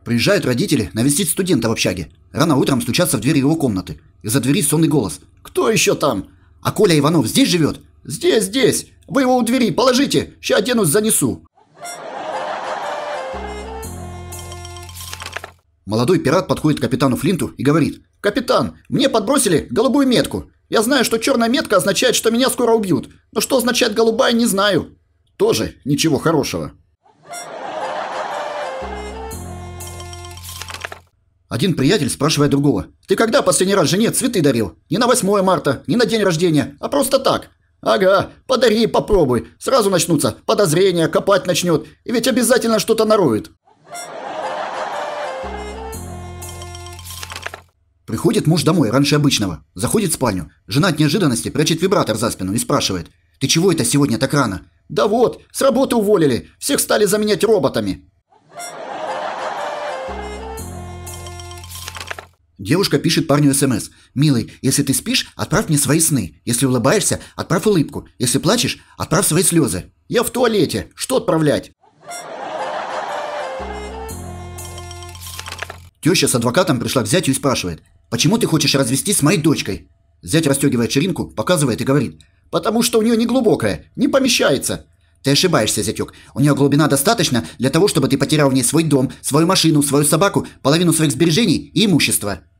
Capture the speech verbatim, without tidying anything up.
Приезжают родители навестить студента в общаге. Рано утром стучатся в дверь его комнаты. Из-за двери сонный голос. «Кто еще там?» «А Коля Иванов здесь живет?» «Здесь, здесь! Вы его у двери положите! Ща оденусь, занесу!» Молодой пират подходит к капитану Флинту и говорит: «Капитан, мне подбросили голубую метку. Я знаю, что черная метка означает, что меня скоро убьют. Но что означает голубая, не знаю». Тоже ничего хорошего. Один приятель спрашивает другого: «Ты когда последний раз жене цветы дарил? Не на восьмое марта, не на день рождения, а просто так». «Ага, подари, попробуй. Сразу начнутся подозрения, копать начнет. И ведь обязательно что-то нароет». Приходит муж домой раньше обычного. Заходит в спальню. Жена от неожиданности прячет вибратор за спину и спрашивает: «Ты чего это сегодня так рано?» «Да вот, с работы уволили. Всех стали заменять роботами». Девушка пишет парню СМС: «Милый, если ты спишь, отправь мне свои сны. Если улыбаешься, отправь улыбку. Если плачешь, отправь свои слезы». «Я в туалете. Что отправлять?» Теща с адвокатом пришла к зятю и спрашивает: «Почему ты хочешь развестись с моей дочкой?» Зять расстегивает ширинку, показывает и говорит: «Потому что у нее не глубокая, не помещается». «Ты ошибаешься, зятек. У нее глубина достаточно для того, чтобы ты потерял в ней свой дом, свою машину, свою собаку, половину своих сбережений и имущества».